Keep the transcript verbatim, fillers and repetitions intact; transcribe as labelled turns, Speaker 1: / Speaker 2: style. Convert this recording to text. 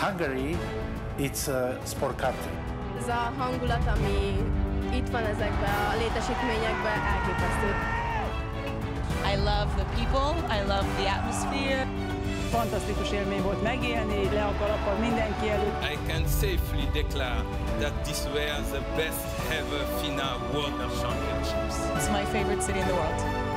Speaker 1: Hungary, it's a sport country.
Speaker 2: Ez a hangulat, ami itt van ezekben a létesítményekben, elképesztő.
Speaker 3: I love the people, I love the atmosphere.
Speaker 4: Fantasztikus élmény volt megélni, le a kalappal mindenki előtt.
Speaker 5: I can safely declare that this were the best ever Fina World Championships.
Speaker 3: It's my favorite city in the world.